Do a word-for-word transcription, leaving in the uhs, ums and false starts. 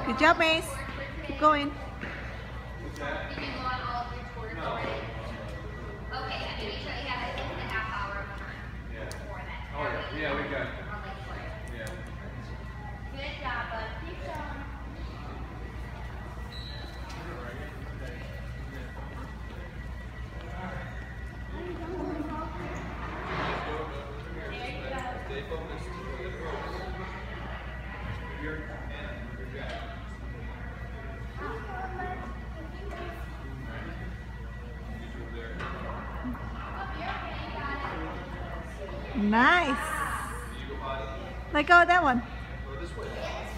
Good job, Mace. Keep going. Yeah, we got it. Yeah. Good job, bud. Keep going. Stay focused. You're in. Good job. Nice. Let go of that one. Go this way.